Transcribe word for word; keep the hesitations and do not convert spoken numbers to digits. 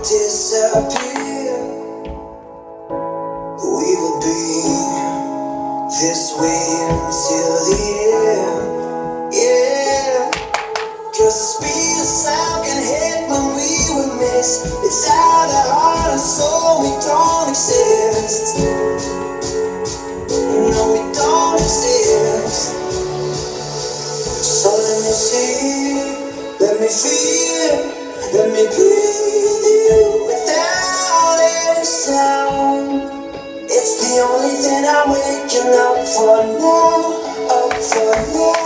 disappear, we will be this way until the end. Yeah, cause the speed of sound can hit when we would miss. Without a heart and soul, we don't exist. No, we don't exist. So let me see, let me feel, let me breathe you without a sound. It's the only thing I'm waking up for now, up for now.